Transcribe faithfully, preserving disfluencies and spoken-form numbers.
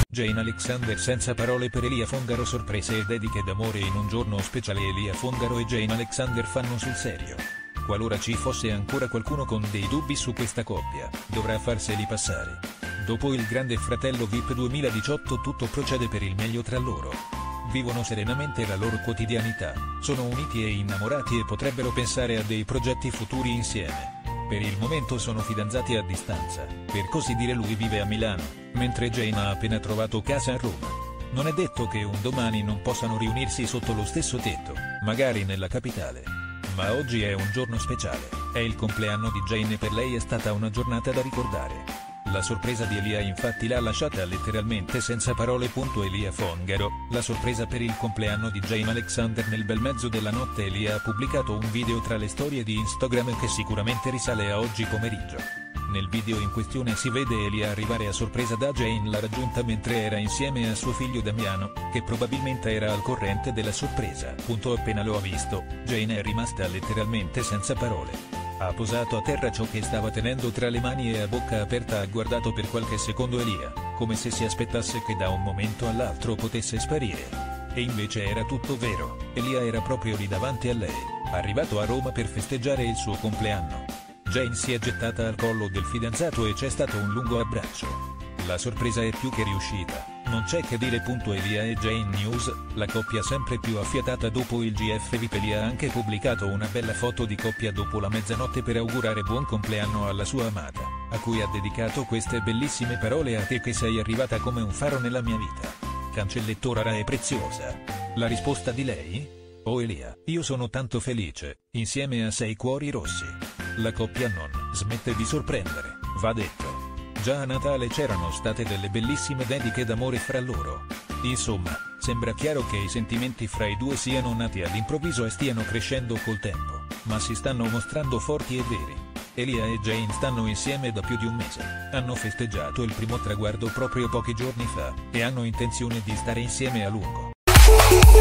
Jane Alexander senza parole per Elia Fongaro, sorprese e dediche d'amore in un giorno speciale. Elia Fongaro e Jane Alexander fanno sul serio. Qualora ci fosse ancora qualcuno con dei dubbi su questa coppia, dovrà farseli passare. Dopo il Grande Fratello V I P duemiladiciotto tutto procede per il meglio tra loro. Vivono serenamente la loro quotidianità, sono uniti e innamorati e potrebbero pensare a dei progetti futuri insieme. Per il momento sono fidanzati a distanza, per così dire. Lui vive a Milano, mentre Jane ha appena trovato casa a Roma. Non è detto che un domani non possano riunirsi sotto lo stesso tetto, magari nella capitale. Ma oggi è un giorno speciale, è il compleanno di Jane e per lei è stata una giornata da ricordare. La sorpresa di Elia infatti l'ha lasciata letteralmente senza parole. Elia Fongaro, la sorpresa per il compleanno di Jane Alexander. Nel bel mezzo della notte Elia ha pubblicato un video tra le storie di Instagram che sicuramente risale a oggi pomeriggio. Nel video in questione si vede Elia arrivare a sorpresa da Jane, l'ha raggiunta mentre era insieme a suo figlio Damiano, che probabilmente era al corrente della sorpresa. Appena lo ha visto, Jane è rimasta letteralmente senza parole. Ha posato a terra ciò che stava tenendo tra le mani e a bocca aperta ha guardato per qualche secondo Elia, come se si aspettasse che da un momento all'altro potesse sparire. E invece era tutto vero, Elia era proprio lì davanti a lei, arrivato a Roma per festeggiare il suo compleanno. Jane si è gettata al collo del fidanzato e c'è stato un lungo abbraccio. La sorpresa è più che riuscita, non c'è che dire. Elia e Jane News, la coppia sempre più affiatata dopo il G F V I P. Elia ha anche pubblicato una bella foto di coppia dopo la mezzanotte per augurare buon compleanno alla sua amata, a cui ha dedicato queste bellissime parole: a te che sei arrivata come un faro nella mia vita. Cancelletto rara e preziosa. La risposta di lei? Oh Elia, io sono tanto felice, insieme a sei cuori rossi. La coppia non smette di sorprendere, va detto. Già a Natale c'erano state delle bellissime dediche d'amore fra loro. Insomma, sembra chiaro che i sentimenti fra i due siano nati all'improvviso e stiano crescendo col tempo, ma si stanno mostrando forti e veri. Elia e Jane stanno insieme da più di un mese, hanno festeggiato il primo traguardo proprio pochi giorni fa, e hanno intenzione di stare insieme a lungo.